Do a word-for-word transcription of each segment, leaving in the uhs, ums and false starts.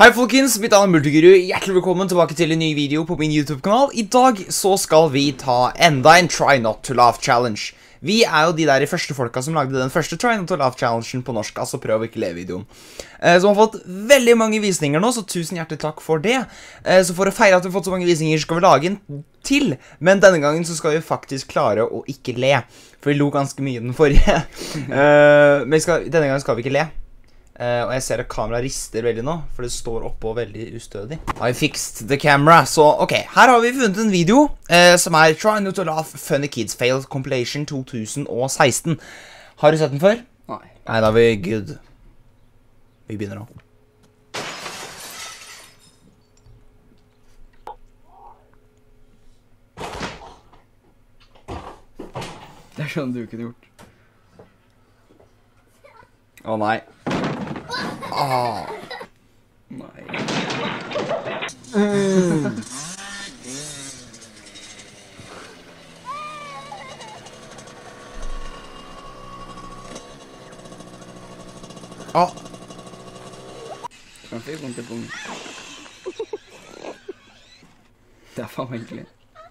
Hei folkens, mitt navn er Multiguru. Hjertelig velkommen tilbake til en ny video på min YouTube-kanal. I dag så skal vi ta enda en Try Not to Laugh Challenge. Vi er jo de der første folka som lagde den første Try Not to Laugh Challengen på norsk, altså prøv å ikke le-videoen. Eh, som har fått veldig mange visninger nå, så tusen hjertelig takk for det. Eh, så for å feire at vi har fått så mange visninger, skal vi lage en til. Men denne gangen så skal vi faktisk klare å ikke le, for vi lo ganske mye den forrige. eh, men skal, denne gangen skal vi ikke le. Uh, og jeg ser at kameraet rister veldig nå, for det står oppå veldig ustødig. I fixed the camera. Så ok, her har vi funnet en video uh, som er Try Not to Laugh Funny Kids Fail Compilation to tusen og seksten. Har du sett den før? Nei. Nei, da er vi good. Vi begynner nå. Det er sånn du kunne gjort. Å nei. Åh. Nei. Mm. Åh. Han fikk vondt i pungen. Det er faen egentlig.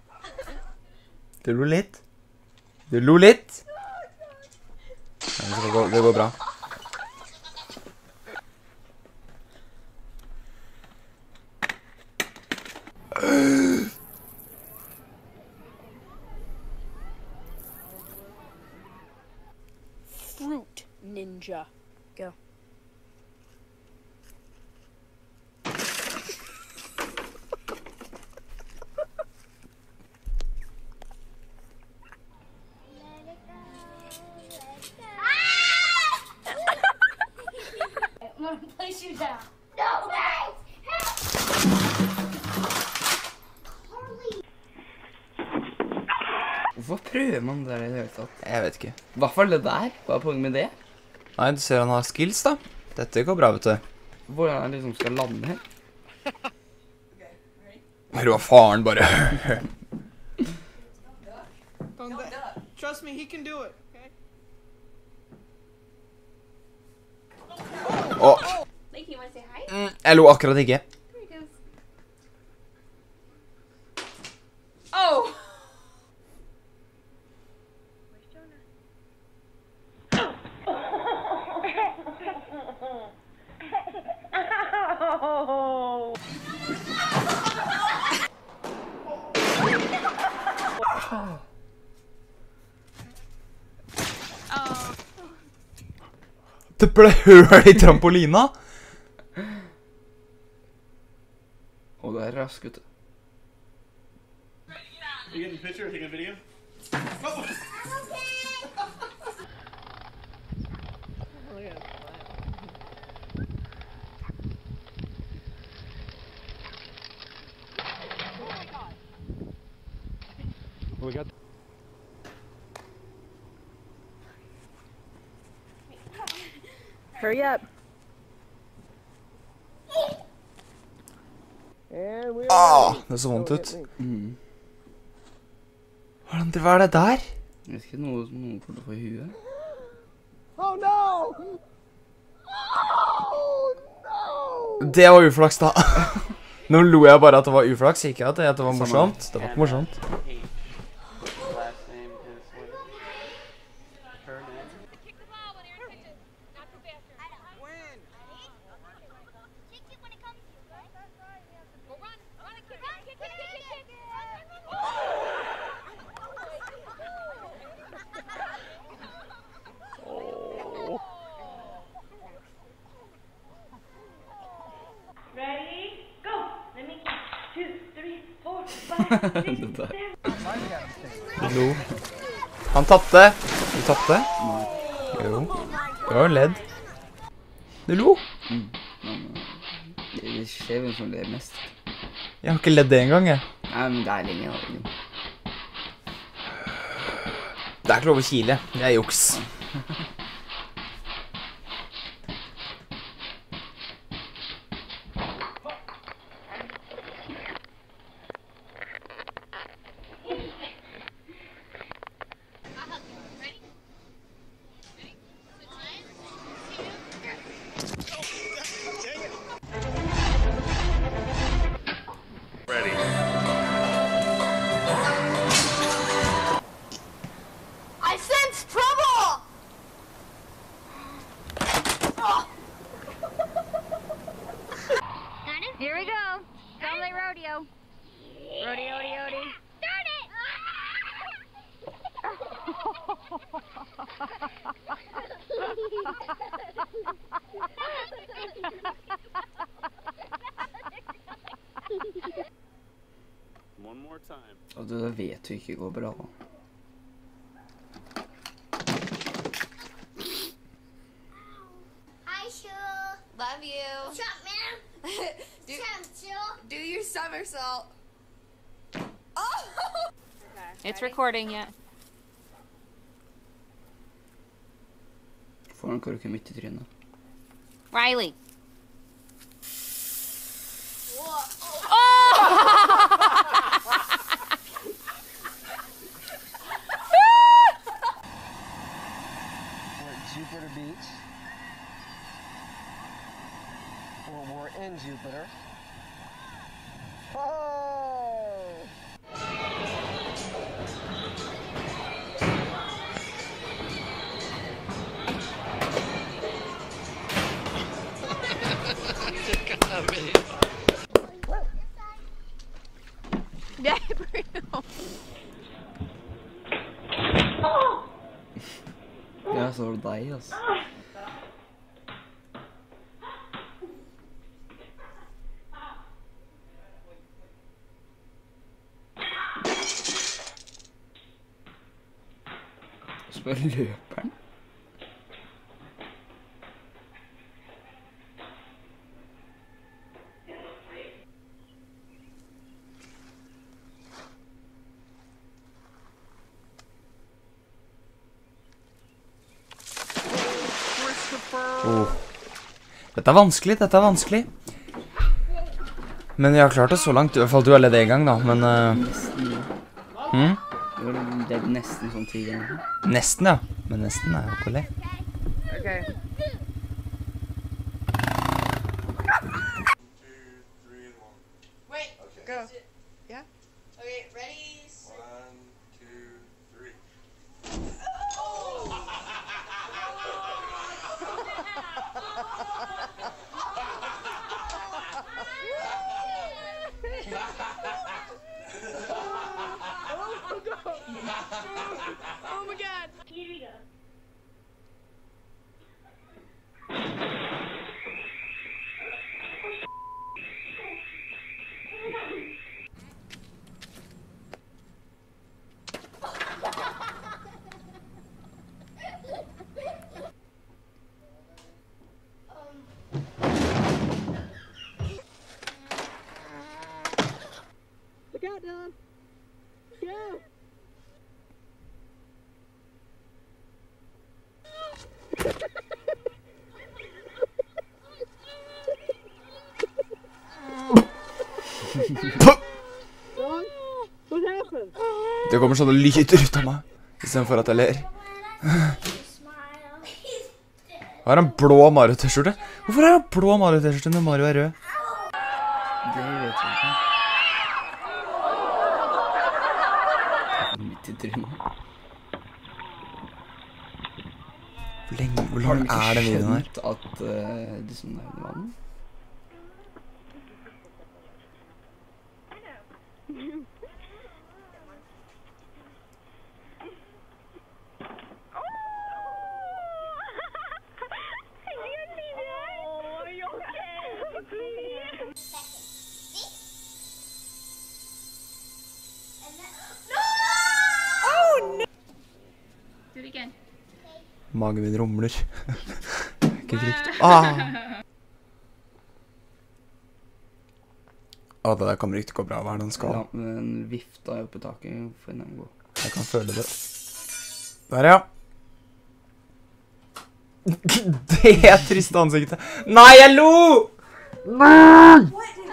Du lo litt. Du lo litt. Ja, det, går, det går bra. Fruit ninja. Go. I'm gonna place you down. No, guys! Hvorfor prøver man det der i det hele tatt? Jeg vet ikke. I hvert fall det der. Hva er poenget med det? Nei, du ser han har skills da. Dette går bra, vet du. Hvordan han liksom skal lande her? Hør hva faren bare. Trust me, he can do it. Okay? Åh. Like, you want to say hi? Mm, jeg lo akkurat ikke. Here he goes. Oh! Where's Jonah? Det ble høl i trampolina. Å, det er rask, vet du. You getting a picture or taking a video? We got Hurry up. and we Åh, det så vondt ut. Mm. Hvordan, hva er det der? Jeg vet ikke noe som noen kommer til å få i huet. Oh no! Oh no! Det var uflaks da. Nå lo jeg bare at det var uflaks, ikke at det, at det var morsomt. Det var ikke morsomt. Last name is what? Her name? Kick the ball when Aaron pitches. Not too fast. When? Kick it when it comes to you, right? Go run. Run and kick it. Kick, kick, kick, kick, kick. Ready? Go! Let me count. Two, three, four, five, six, Det der. Du lo. Han tappte. Du tappte? Jo. Det var jo ledd. Du lo. Mm. Men, uh, det skjer hvem som ler mest. Jeg har ikke ledd det engang, jeg. Nei, men det er lenge, da. Det er ikke lov å kile. Det er juks. Ready? Ready? Switch lines. Two. Here we go. Family rodeo. Rodeo, rodeo, rodeo. Start it! One more time. Og det vet du ikke går bra. Hi, Shu. Love you. What's up, man? do, What's up, Shu? do your somersault. Oh! It's recording, yeah. Får han korken midt i trynet. Riley. We're at Jupiter Beach. Well, we're in Jupiter. Oh! Yeah, Bruno. Ja, så var det deg, altså. Spør løperen. Oh. Dette er vanskelig, dette er vanskelig. Men jeg har klart det så langt, i hvert fall du har ledd en gang da, men... Uh... Hmm? Det er nesten sånn ti ganger. Nesten, ja. Men nesten er jo ikke lett. Okay. Wait. Go. Yeah? Okay, ready? One, two, three. Oh my god! Here we go. Look out, Dylan. Go. Dylan, what happened? Det kommer sånne lyder ut av meg, i stedet for at jeg ler. Har han blå Mario-t-skjorte? Hvorfor har han blå Mario-t-skjorte når Mario er rød? Det vet jeg ikke. Midt i trynet. Hvor lenge, hvor lang er den videoen her? Har du ikke skjønt at uh, liksom det er vann? Do it again. Magen min rumler. Ikke trygt. Ah! Å, det der kommer ikke til å gå bra. Hva er det den skal? Ja, men vifta jo på taket for en gå. Jeg kan føle det. Der, ja. Det er triste ansiktet. Nei, jeg lo! Nei!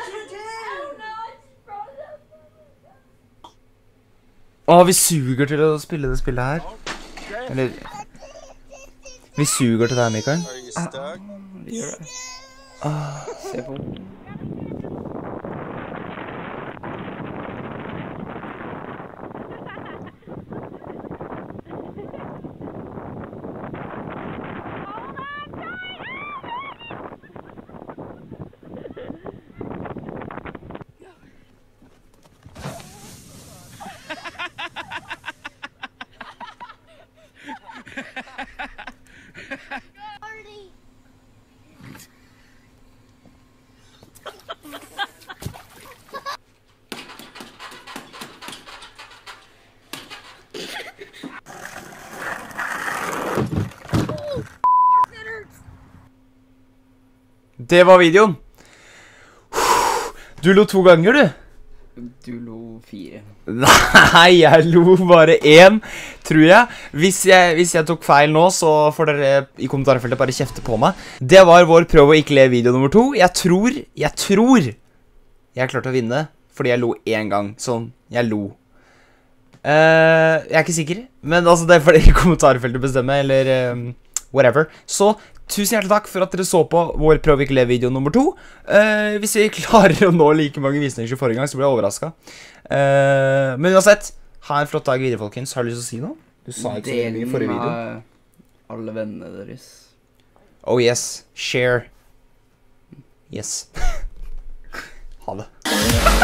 Å, vi suger til å spille det spillet her. Eller... Vi suger til deg, Mikael. Are you stuck? Vi gjør det. Ah. Se på. Det var videoen. Du lo to ganger, du. Du lo fire. Nei, jeg lo bare én, tror jeg. Hvis jeg, hvis jeg tok feil nå, så får dere i kommentarfeltet bare kjefte på meg. Det var vår prøv å ikke le video nummer to. Jeg tror, jeg tror jeg klarte å vinne, fordi jeg lo én gang. Sånn, jeg lo. Uh, jeg er ikke sikker, men altså det får dere i kommentarfeltet bestemme, eller um, whatever. Så tusen hjertelig takk for at dere så på vår prøv ikke le video nummer to. Uh, hvis vi klarer å nå like mange visninger som forrige gang, så blir jeg overrasket. Uh, men uansett, ha en flott dag videre, folkens. Har du lyst til å si noe? Du sa ikke så mye i forrige video. Del med alle vennene deres. Oh yes, share. Yes. Ha det.